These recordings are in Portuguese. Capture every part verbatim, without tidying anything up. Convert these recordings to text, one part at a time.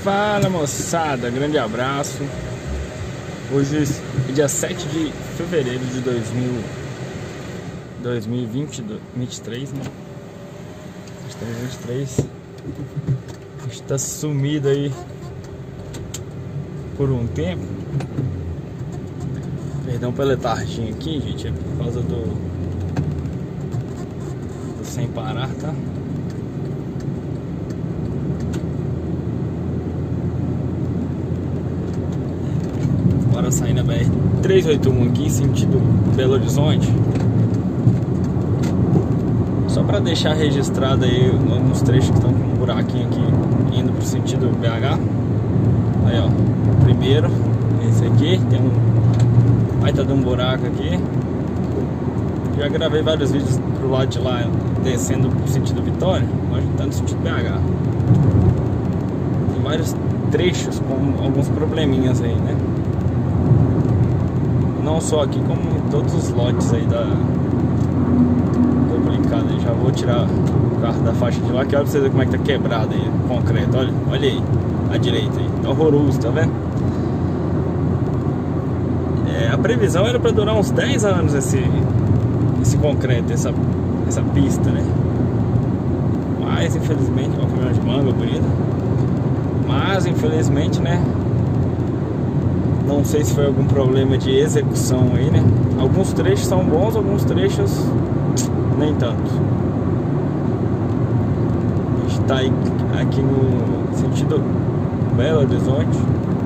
Fala moçada, grande abraço. Hoje é dia sete de fevereiro de dois mil, dois mil e vinte, vinte e três, né? Estamos em vinte e três. A gente tá sumido aí por um tempo. Perdão pela letargia aqui, gente, é por causa do, do sem parar, tá? Agora saindo a B R trezentos e oitenta e um aqui, sentido Belo Horizonte. Só para deixar registrado aí alguns trechos que estão com um buraquinho aqui indo pro sentido B H. Aí ó, primeiro, esse aqui, tem um vai tá dando um buraco aqui. Já gravei vários vídeos pro lado de lá, descendo pro sentido Vitória, hoje tá no sentido B H. Tem vários trechos com alguns probleminhas aí, né? Não só aqui, como em todos os lotes aí da complicado. Já vou tirar o carro da faixa de lá, que olha pra vocês verem como é que tá quebrado aí o concreto. Olha, olha aí, à direita aí, tá horroroso, tá vendo? É, a previsão era pra durar uns dez anos esse, esse concreto, essa, essa pista, né? Mas infelizmente, ó, caminhão de manga bonito. Mas infelizmente, né? Não sei se foi algum problema de execução aí, né? Alguns trechos são bons, alguns trechos nem tanto. A gente tá aí aqui no sentido Belo Horizonte.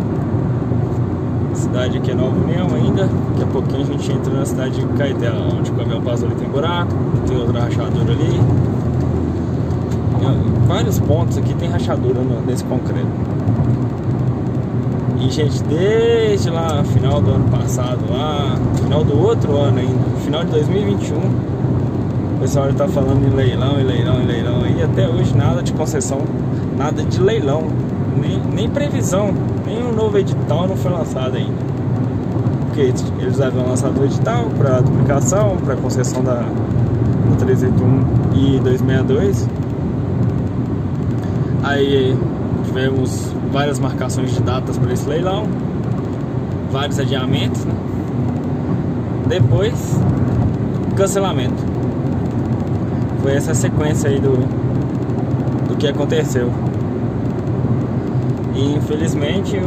A cidade aqui é Nova União ainda. Daqui a pouquinho a gente entra na cidade de Caeté, onde o caminhão passa ali, tem buraco, tem outra rachadura ali. Em vários pontos aqui tem rachadura nesse concreto. E gente, desde lá, final do ano passado, lá, final do outro ano ainda, final de dois mil e vinte e um, o pessoal já tá falando em leilão, em leilão, em leilão, e até hoje nada de concessão, nada de leilão, nem, nem previsão, nem um novo edital não foi lançado ainda. Porque eles haviam lançado o edital para duplicação, para concessão da, da trezentos e oitenta e um e duzentos e sessenta e dois. Aí tivemos várias marcações de datas para esse leilão, vários adiamentos, né? Depois, cancelamento. Foi essa sequência aí do, do que aconteceu. E infelizmente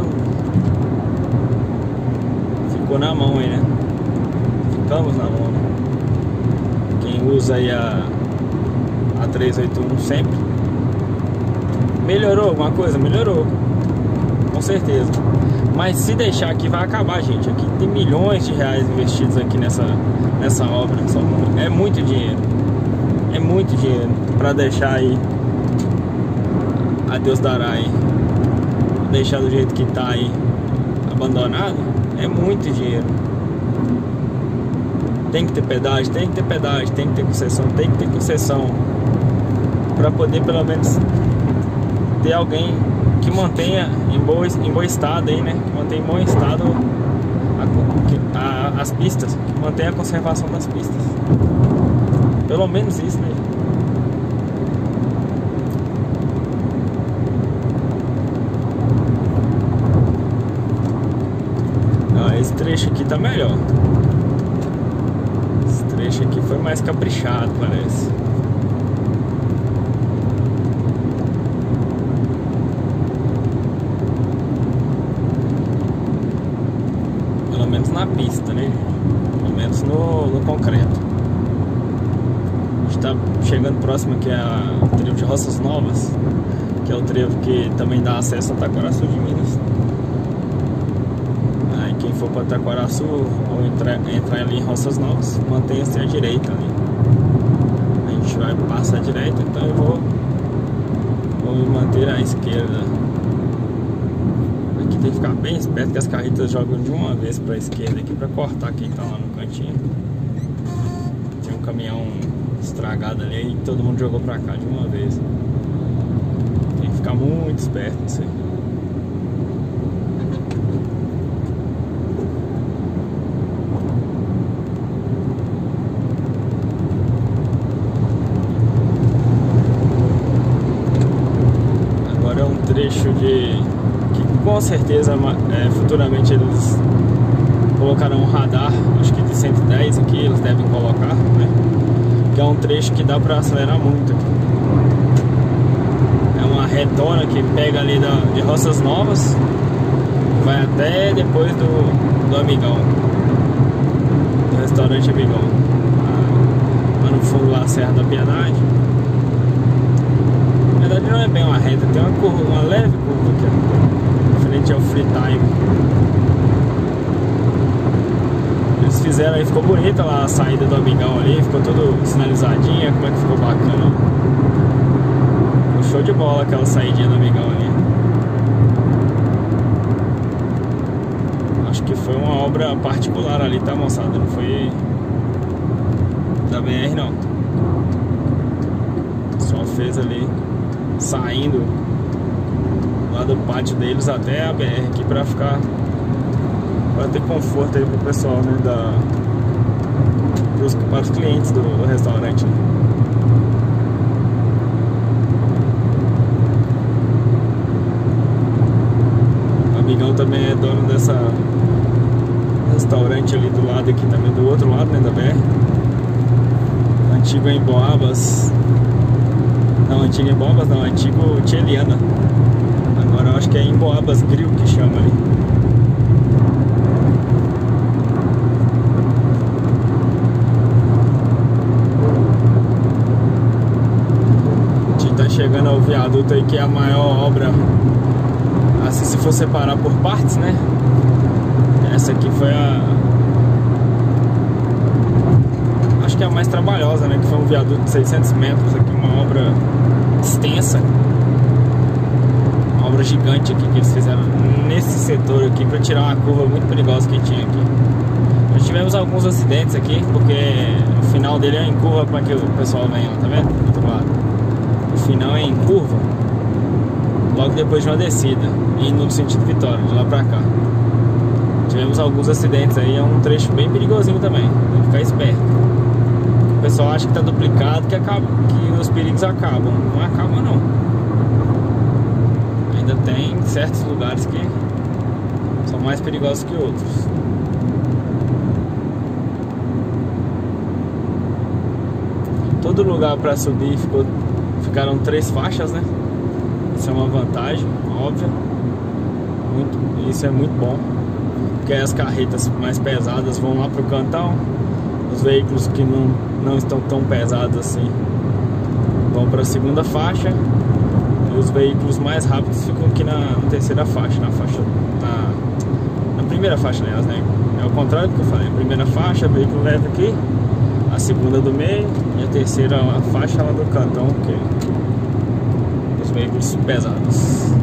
ficou na mão aí, né? Ficamos na mão, né? Quem usa aí a, a trezentos e oitenta e um sempre. Melhorou alguma coisa? Melhorou, com certeza. Mas se deixar aqui vai acabar, gente. Aqui tem milhões de reais investidos aqui nessa, nessa obra. É muito dinheiro. É muito dinheiro para deixar aí a Deus dará aí. Deixar do jeito que tá aí abandonado. É muito dinheiro. Tem que ter pedágio, tem que ter pedágio, tem que ter concessão, tem que ter concessão, para poder pelo menos ter alguém que mantenha em bom, em bom estado aí, né? Que mantenha em bom estado a, a, as pistas, que mantenha a conservação das pistas. Pelo menos isso, né? Ah, esse trecho aqui tá melhor. Esse trecho aqui foi mais caprichado, parece. Pelo menos na pista, né? Pelo menos no, no concreto. A gente tá chegando próximo aqui ao trevo de Roças Novas, que é o trevo que também dá acesso a Taquaraçu de Minas. Aí quem for para Taquaraçu ou entrar, entrar ali em Roças Novas, mantenha-se à direita ali. A gente vai passar à direita, então eu vou, vou me manter à esquerda. Tem que ficar bem esperto que as carretas jogam de uma vez para a esquerda aqui para cortar quem tá lá no cantinho. Tem um caminhão estragado ali e todo mundo jogou para cá de uma vez. Tem que ficar muito esperto nisso aí. Agora é um trecho de com certeza é, futuramente eles colocarão um radar, acho que de cento e dez aqui eles devem colocar, né? Que é um trecho que dá pra acelerar muito. É uma retona que pega ali da, de Roças Novas, vai até depois do, do Amigão, do restaurante Amigão, lá no fundo lá, Serra da Piedade. Na verdade não é bem uma reta, tem uma curva, uma leve curva aqui, frente ao Free Time. Eles fizeram aí, ficou bonita lá a saída do Amigão ali, ficou tudo sinalizadinha, como é que ficou bacana. Ficou show de bola aquela saidinha do Amigão ali. Acho que foi uma obra particular ali, tá, moçada? Não foi da B R não. Só fez ali saindo lá do pátio deles até a B R aqui pra ficar, pra ter conforto aí pro pessoal, né, da, pros, para os clientes do, do restaurante, né? O Amigão também é dono dessa restaurante ali do lado aqui também, do outro lado, né, da B R. Antigo Emboabas. Não, antigo Emboabas não, antigo Tcheliana. Agora eu acho que é Emboabas Grill que chama ali. A gente tá chegando ao viaduto aí, que é a maior obra, assim, se for separar por partes, né? Essa aqui foi a... acho que é a mais trabalhosa, né? Que foi um viaduto de seiscentos metros aqui, uma obra extensa, uma obra gigante aqui que eles fizeram nesse setor aqui para tirar uma curva muito perigosa que tinha aqui. Nós tivemos alguns acidentes aqui porque o final dele é em curva, para que o pessoal venha, tá vendo? Do outro lado. O final é em curva, logo depois de uma descida, indo no sentido Vitória, de lá pra cá. Tivemos alguns acidentes aí, é um trecho bem perigosinho também, tem que ficar esperto. O pessoal acha que tá duplicado, que, acaba, que os perigos acabam. Não acaba não. Ainda tem certos lugares que são mais perigosos que outros. Todo lugar para subir ficou, ficaram três faixas, né? Isso é uma vantagem, óbvia. Muito, isso é muito bom, porque as carretas mais pesadas vão lá pro cantão. Os veículos que não, não estão tão pesados assim vão para a segunda faixa, e os veículos mais rápidos ficam aqui na, na terceira faixa, na faixa na, na primeira faixa, aliás, né? É o contrário do que eu falei. A primeira faixa, o veículo leve aqui, a segunda do meio e a terceira a faixa lá do cantão, que é os veículos pesados.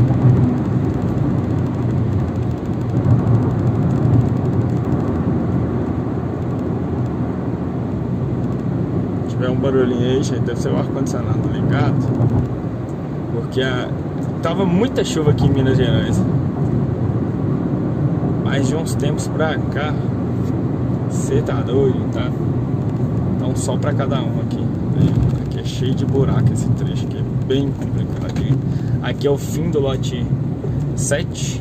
Um barulhinho aí, gente, deve ser o ar-condicionado ligado, porque a... tava muita chuva aqui em Minas Gerais, mas de uns tempos pra cá, você tá doido, tá? Dá um sol pra cada um aqui. Aqui é cheio de buraco esse trecho aqui, é bem complicado aqui. Aqui é o fim do lote sete,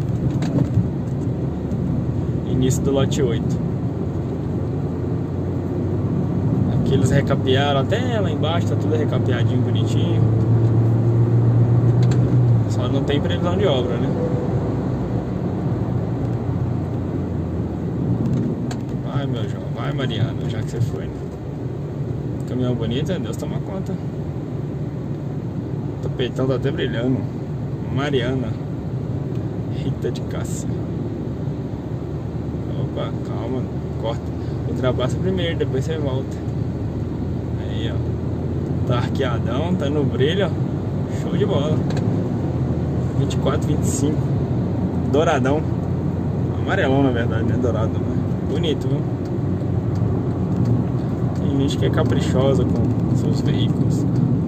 início do lote oito. Que eles recapearam até lá embaixo, tá tudo recapeadinho, bonitinho. Só não tem previsão de obra, né? Vai, meu João, vai, Mariana, já que você foi, né? Caminhão bonito, Deus toma conta. O tapetão tá até brilhando. Mariana Rita de Cássia. Opa, calma, corta. Ultrapassa primeiro, depois você volta. Aí, ó, tá arqueadão, tá no brilho, ó. Show de bola. vinte e quatro, vinte e cinco, douradão. Amarelão, na verdade, né? Dourado, né? Bonito, viu? Tem gente que é caprichosa com seus veículos.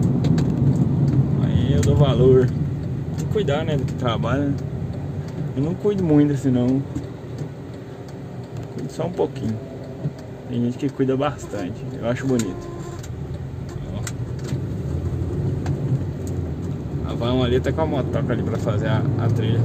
Aí eu dou valor. Tem que cuidar, né, do que trabalha. Eu não cuido muito assim, não. Cuido só um pouquinho. Tem gente que cuida bastante. Eu acho bonito. A Vamos ali até com a motoca ali pra fazer a, a trilha.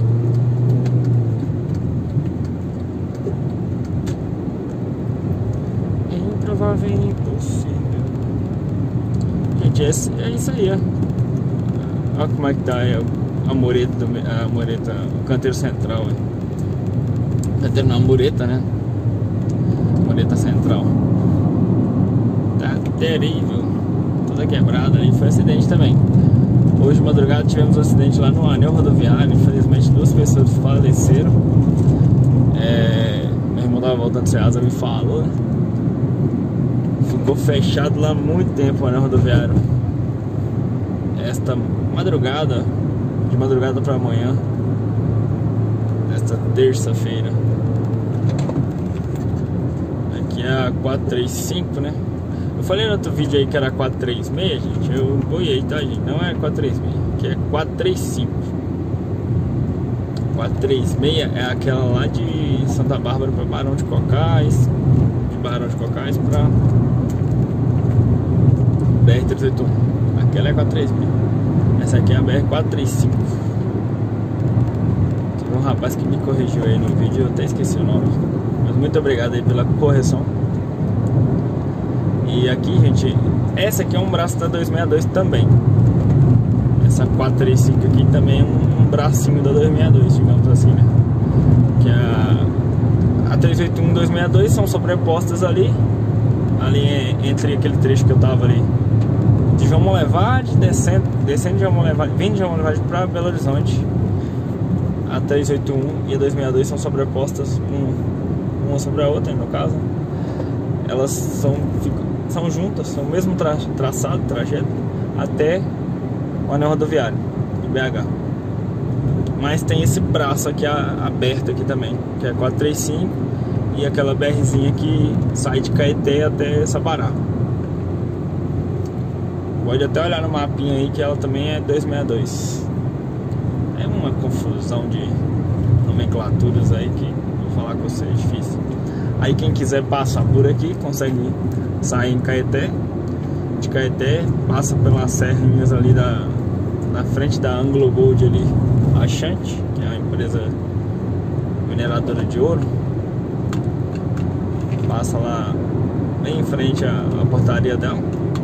Improvável e impossível. Gente, é, é isso aí, ó. Olha como é que tá aí a mureta, a mureta, o canteiro central. Ó. Canteiro não, a mureta, né? Mureta central. Tá terrível. Toda quebrada ali, foi acidente também. Hoje de madrugada tivemos um acidente lá no anel rodoviário. Infelizmente duas pessoas faleceram. É, meu irmão tava voltando de Ceasa, me falou, né? Ficou fechado lá muito tempo o anel rodoviário. Esta madrugada, de madrugada para amanhã, esta terça-feira. Aqui é a quatrocentos e trinta e cinco, né? Eu falei no outro vídeo aí que era quatrocentos e trinta e seis, gente. Eu boiei, tá, gente? Não é quatrocentos e trinta e seis, aqui é quatrocentos e trinta e cinco. quatrocentos e trinta e seis é aquela lá de Santa Bárbara para Barão de Cocais, de Barão de Cocais para B R trezentos e oitenta e um. Aquela é quatrocentos e trinta e seis. Essa aqui é a B R quatrocentos e trinta e cinco. Teve um rapaz que me corrigiu aí no vídeo, eu até esqueci o nome. Mas muito obrigado aí pela correção. E aqui, gente, essa aqui é um braço da duzentos e sessenta e dois também. Essa quatrocentos e trinta e cinco aqui também é um, um bracinho da duzentos e sessenta e dois, digamos assim, né? Que a, a trezentos e oitenta e um e duzentos e sessenta e dois são sobrepostas ali. Ali entre aquele trecho que eu tava ali de João Molevade, descendo, descendo de João Molevade, vindo de João Molevade para Belo Horizonte. A trezentos e oitenta e um e a duzentos e sessenta e dois são sobrepostas um, uma sobre a outra, no caso. Elas são, são juntas, são o mesmo tra traçado, trajeto, até o anel rodoviário de B H. Mas tem esse braço aqui a, aberto aqui também, que é quatrocentos e trinta e cinco, e aquela BRzinha que sai de Caeté até Sabará. Pode até olhar no mapinha aí que ela também é duzentos e sessenta e dois. É uma confusão de nomenclaturas aí que vou falar com vocês, é difícil. Aí quem quiser passar por aqui consegue sair em Caeté. De Caeté passa pelas serrinhas ali da, na frente da Anglo Gold ali, a Chante, que é a empresa mineradora de ouro. Passa lá bem em frente à, à portaria dela.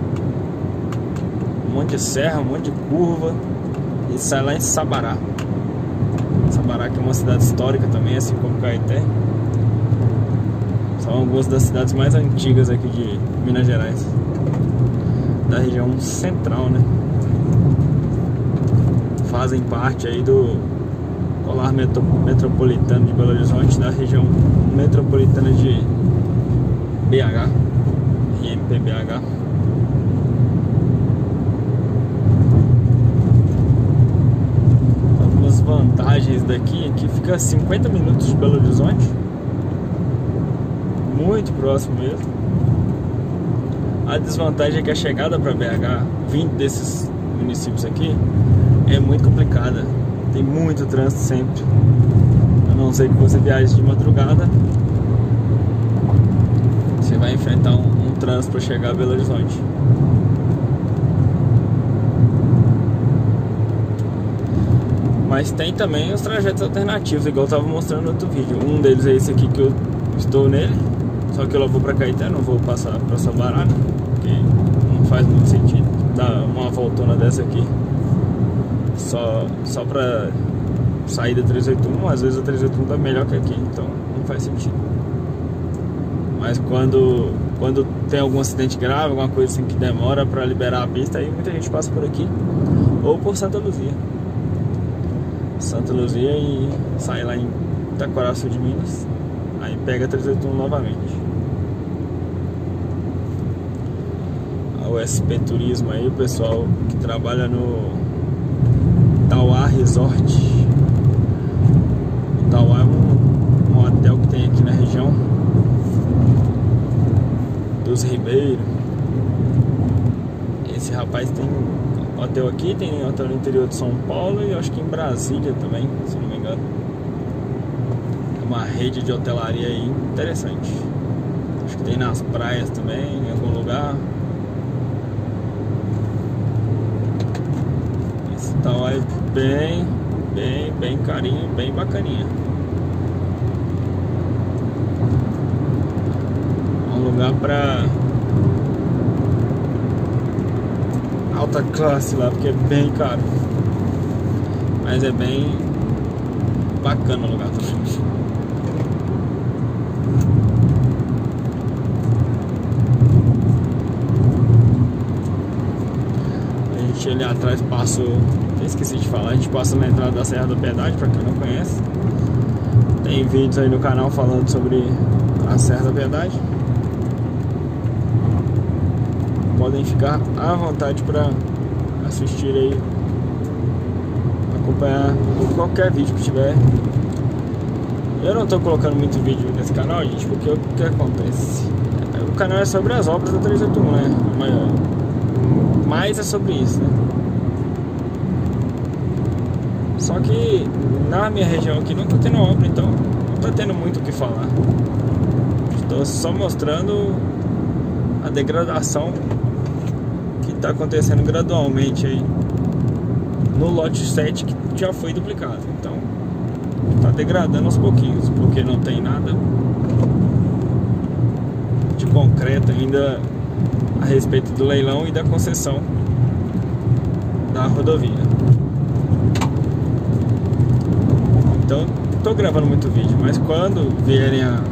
Um monte de serra, um monte de curva. E sai lá em Sabará. Sabará, que é uma cidade histórica também, assim como Caeté. São algumas das cidades mais antigas aqui de Minas Gerais, da região central, né? Fazem parte aí do Colar Metro, Metropolitano de Belo Horizonte, da região metropolitana de B H, I M P B H. Algumas vantagens daqui, aqui fica a cinquenta minutos de Belo Horizonte, muito próximo mesmo. A desvantagem é que a chegada para B H, vindo desses municípios aqui, é muito complicada. Tem muito trânsito sempre. A não ser que você viaje de madrugada, você vai enfrentar um, um trânsito para chegar a Belo Horizonte. Mas tem também os trajetos alternativos, igual eu estava mostrando no outro vídeo. Um deles é esse aqui que eu estou nele. Só que eu vou para Caeté, não vou passar para Sabará, porque não faz muito sentido dar uma voltona dessa aqui só, só para sair da trezentos e oitenta e um. Às vezes a trezentos e oitenta e um tá melhor que aqui, então não faz sentido. Mas quando, quando tem algum acidente grave, alguma coisa assim que demora para liberar a pista, aí muita gente passa por aqui ou por Santa Luzia. Santa Luzia e sai lá em Itacoraçu de Minas. Aí pega a trezentos e oitenta e um novamente. A U S P Turismo aí, o pessoal que trabalha no Tauá Resort. O Tauá é um, um hotel que tem aqui na região dos Ribeiros. Esse rapaz tem hotel aqui, tem hotel no interior de São Paulo e eu acho que em Brasília também, se não me engano. Uma rede de hotelaria aí interessante. Acho que tem nas praias também, em algum lugar. Esse Então é bem, bem, bem carinho, bem bacaninha. Um lugar pra alta classe lá, porque é bem caro. Mas é bem bacana o lugar também. A gente ali atrás passou, eu esqueci de falar, a gente passa na entrada da Serra da Piedade, pra quem não conhece. Tem vídeos aí no canal falando sobre a Serra da Piedade. Podem ficar à vontade para assistir aí, acompanhar qualquer vídeo que tiver. Eu não estou colocando muito vídeo nesse canal, gente, porque o que acontece? O canal é sobre as obras da trezentos e oitenta e um, né? Mas, mas é sobre isso, né? Só que na minha região aqui não está tendo obra, então não está tendo muito o que falar. Estou só mostrando a degradação que está acontecendo gradualmente aí no lote sete, que já foi duplicado. Então está degradando aos pouquinhos, porque não tem nada de concreto ainda a respeito do leilão e da concessão da rodovia. Então estou gravando muito vídeo, mas quando vierem a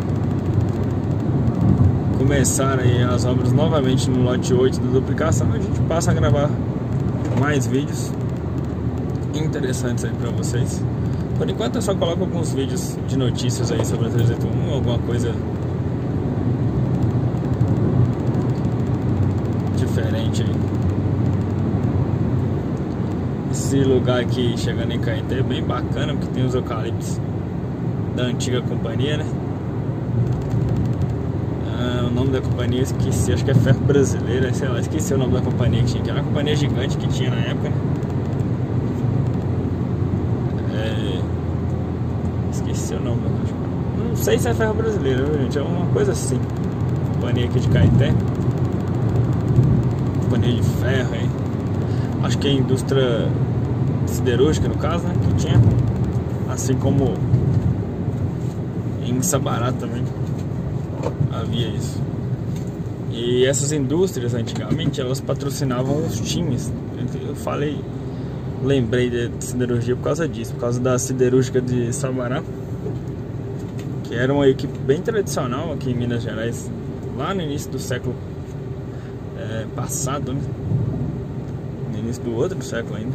começar aí as obras novamente no lote oito da duplicação, a gente passa a gravar mais vídeos interessantes aí pra vocês. Por enquanto eu só coloco alguns vídeos de notícias aí sobre a trezentos e oitenta e um, alguma coisa diferente aí. Esse lugar aqui chegando em Caeté é bem bacana, porque tem os eucaliptos da antiga companhia, né? O nome da companhia eu esqueci, acho que é Ferro Brasileira, sei lá, esqueci o nome da companhia que tinha, que era uma companhia gigante que tinha na época, né? É... Esqueci o nome, não sei se é Ferro Brasileira, viu, gente? É uma coisa assim. Companhia aqui de Caeté, companhia de ferro aí. Acho que é indústria siderúrgica no caso, né? Que tinha, assim como em Sabará também havia isso. E essas indústrias antigamente elas patrocinavam os times. Eu falei, lembrei de siderurgia por causa disso, por causa da siderúrgica de Sabará, que era uma equipe bem tradicional aqui em Minas Gerais, lá no início do século é, passado, né? No início do outro século ainda.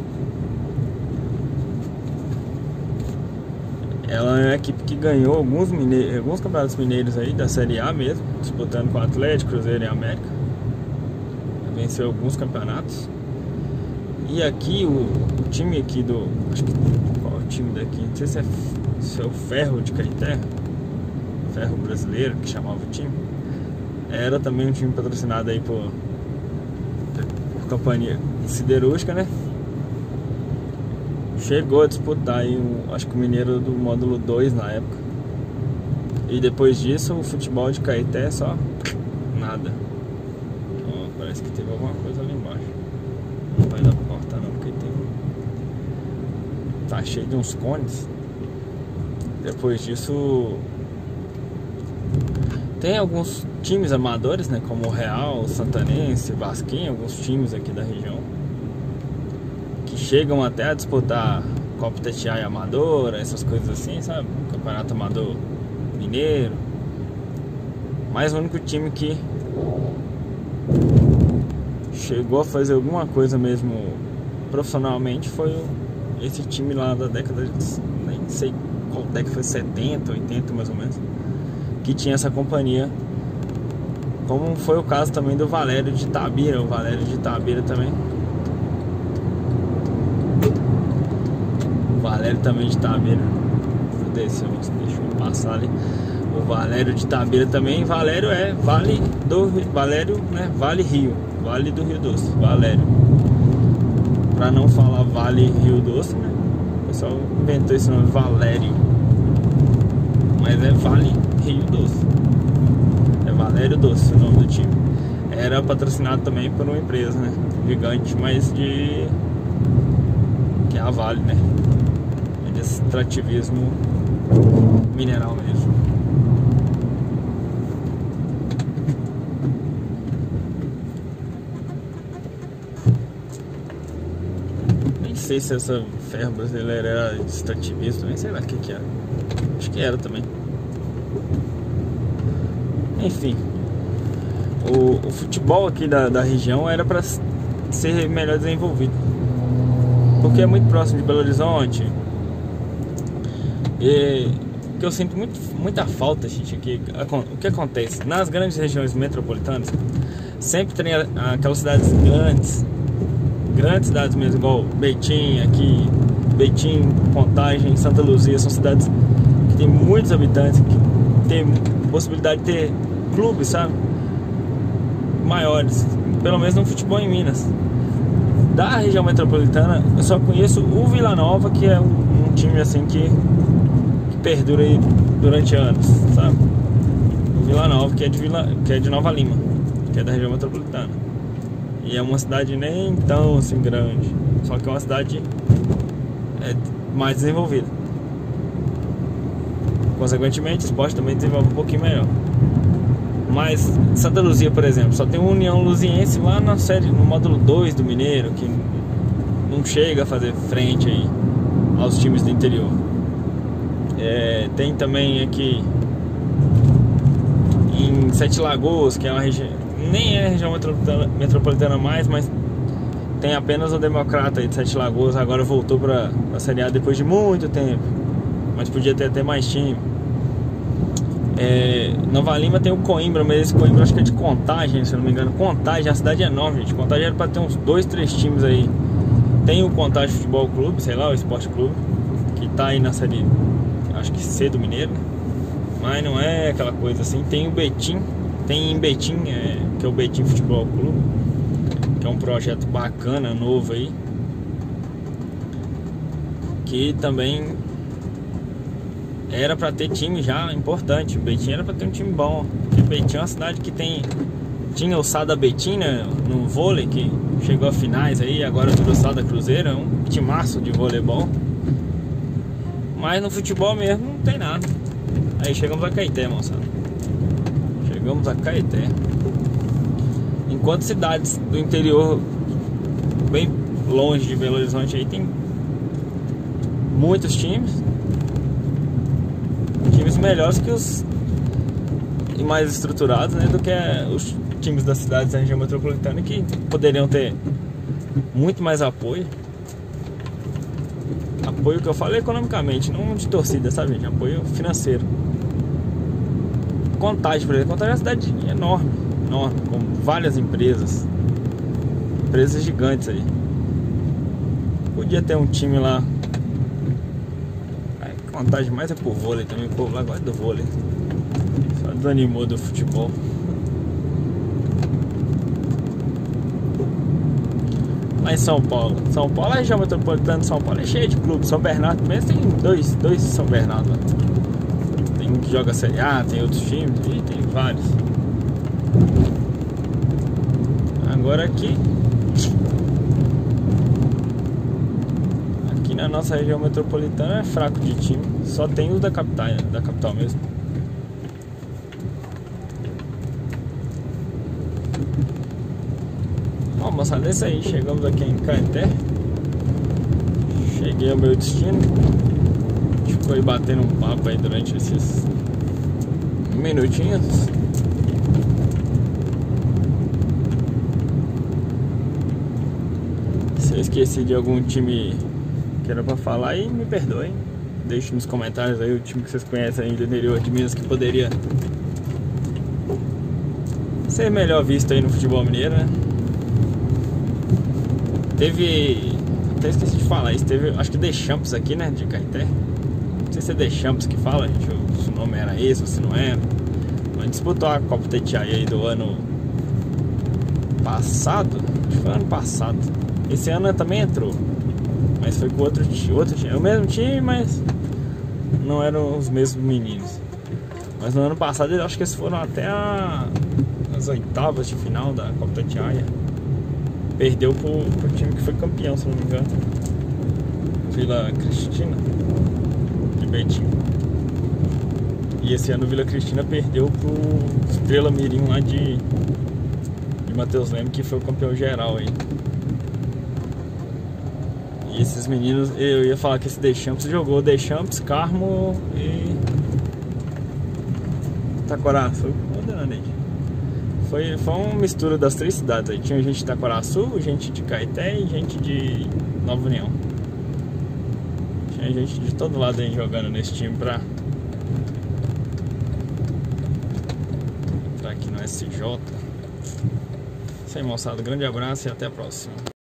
Ela é uma equipe que ganhou alguns, mineiros, alguns campeonatos mineiros aí da Série A mesmo, disputando com o Atlético, Cruzeiro e América. Venceu alguns campeonatos. E aqui o, o time aqui do... Acho que qual é o time daqui? Não sei se é, se é o Ferro de Caeté, Ferro Brasileiro, que chamava o time. Era também um time patrocinado aí por, por companhia siderúrgica, né? Chegou a disputar aí, um, acho que o Mineiro do módulo dois na época. E depois disso, o futebol de Caeté só nada. Então, parece que teve alguma coisa ali embaixo. Não vai dar pra cortar não, porque tem... tá cheio de uns cones. Depois disso, tem alguns times amadores, né? Como o Real, o Santanense, o Vasquinho, alguns times aqui da região que chegam até a disputar Copa Itatiaia Amadora, essas coisas assim, sabe? Campeonato Amador Mineiro. Mas o único time que chegou a fazer alguma coisa mesmo profissionalmente foi o, esse time lá da década de... nem sei qual década, foi setenta, oitenta mais ou menos, que tinha essa companhia. Como foi o caso também do Valério de Itabira. O Valério de Itabira também O Valério também de Itabira. Deixa eu passar ali. O Valério de Itabira também. Valério é Vale do Valério, né? Vale Rio. Vale do Rio Doce. Valério. Pra não falar Vale Rio Doce, né? O pessoal inventou esse nome, Valério. Mas é Vale Rio Doce. É Valério Doce o nome do time. Era patrocinado também por uma empresa, né? Gigante, mas de... que é a Vale, né? É desse extrativismo mineral mesmo. Nem sei se essa ferro brasileira era extrativista, nem sei lá o que que era. Acho que era também. Enfim, o, o futebol aqui da, da região era para ser melhor desenvolvido, porque é muito próximo de Belo Horizonte. E o que eu sinto muito, muita falta, gente, aqui, o que acontece nas grandes regiões metropolitanas, sempre tem aquelas cidades grandes, grandes cidades mesmo, igual Betim aqui, Betim, Contagem, Santa Luzia, são cidades que tem muitos habitantes, que tem possibilidade de ter clubes, sabe, maiores, pelo menos no futebol em Minas. Da região metropolitana eu só conheço o Vila Nova, que é um, um time assim que, que perdura aí durante anos, sabe? O Vila Nova, que é de Vila, que é de Nova Lima, que é da região metropolitana, e é uma cidade nem tão assim grande, só que é uma cidade é, mais desenvolvida. Consequentemente, o esporte também desenvolve um pouquinho melhor. Mas Santa Luzia, por exemplo, só tem uma União Luziense lá na série, no módulo dois do Mineiro, que não chega a fazer frente aí aos times do interior. É, tem também aqui em Sete Lagoas, que é uma região, nem é região metropolitana, metropolitana mais, mas tem apenas o Democrata aí de Sete Lagoas, agora voltou para a Série A depois de muito tempo, mas podia ter até mais time. É, Nova Lima tem o Coimbra, mas esse Coimbra acho que é de Contagem, se eu não me engano. Contagem, a cidade é enorme, gente. Contagem era pra ter uns dois, três times aí. Tem o Contagem Futebol Clube, sei lá, o Esporte Clube, que tá aí na série, acho que C do Mineiro, mas não é aquela coisa assim. Tem o Betim, tem em Betim, é, que é o Betim Futebol Clube, que é um projeto bacana, novo aí, que também era pra ter time já importante. Betim era pra ter um time bom, porque Betim é uma cidade que tem, tinha o Sada Betim, né, no vôlei, que chegou a finais aí, agora tudo o Sada Cruzeiro, é um timaço de voleibol. Mas no futebol mesmo não tem nada. Aí chegamos a Caeté, moçada. Chegamos a Caeté. Enquanto cidades do interior bem longe de Belo Horizonte aí tem muitos times, times melhores que os, e mais estruturados, né, do que os times das cidades da região metropolitana, que poderiam ter muito mais apoio. Apoio que eu falo economicamente, não de torcida, sabe, gente? Apoio financeiro. Contagem, por exemplo, Contagem é uma cidade enorme, enorme, com várias empresas, empresas gigantes aí. Podia ter um time lá. Contagem mais é por vôlei também, o povo lá gosta do vôlei, só desanimou do futebol. Lá em São Paulo, São Paulo, a região metropolitana de São Paulo é cheia de clubes. São Bernardo mesmo tem dois, dois São Bernardo lá. Tem um que joga Série A, tem outros times, e tem vários. Agora aqui na nossa região metropolitana é fraco de time, só tem os da capital, da capital mesmo. Ó, moçada, é isso aí, chegamos aqui em Caeté. Cheguei ao meu destino. A gente ficou aí batendo um papo aí durante esses minutinhos. Se eu esqueci de algum time que era pra falar, aí me perdoem. Deixe nos comentários aí o time que vocês conhecem aí do interior de Minas, que poderia ser melhor visto aí no futebol mineiro, né? Teve, até esqueci de falar isso, teve, acho que Deschamps aqui, né, de Caeté. Não sei se é Deschamps que fala, gente, ou se o nome era esse ou se não era. Mas disputou a Copa Itatiaia aí do ano passado, acho que foi ano passado. Esse ano também entrou, mas foi com outro, outro time. É o mesmo time, mas não eram os mesmos meninos. Mas no ano passado eu acho que eles foram até a, as oitavas de final da Copa Itatiaia. Perdeu pro, pro time que foi campeão, se não me engano. Vila Cristina de Betim. E esse ano o Vila Cristina perdeu pro Estrela Mirim lá de, de Matheus Leme, que foi o campeão geral aí. E esses meninos, eu ia falar que esse Deschamps jogou Deschamps, Carmo e Itacoraçu. Foi, foi uma mistura das três cidades aí. Tinha gente de Itacoraçu, gente de Caeté e gente de Nova União. Tinha gente de todo lado aí jogando nesse time pra, pra aqui no S J. Isso aí, moçada. Grande abraço e até a próxima.